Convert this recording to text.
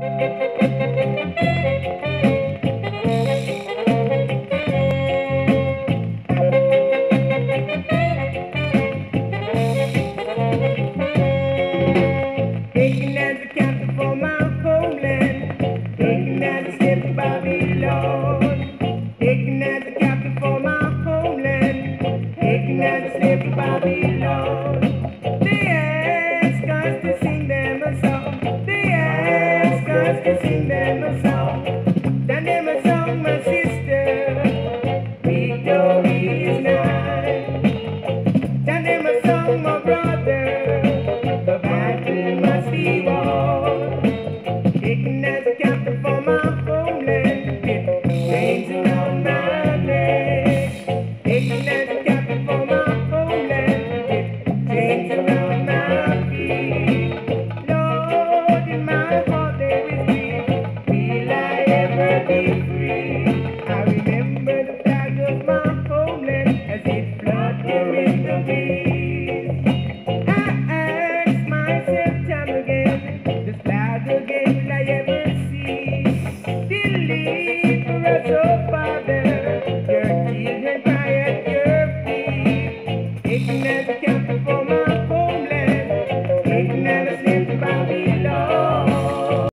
Taken as a captive for my homeland, taken as a slave to Babylon. Taken as a captive for my homeland, taken as a slave to Babylon. They ask us to sing them a song. They ask us to sing them a song. Sing them a song, my sister. Victory is nigh. Sing them a song, my brother. The battle must be won. Taken as a captive for my homeland, with chains around my neck. Taken as a captive for my homeland, with chains around my feet. Lord, in my heart there is grief. Will I ever be free? I remember the flag of my homeland as it fluttered in the breeze. I ask myself time again, this flag again will I ever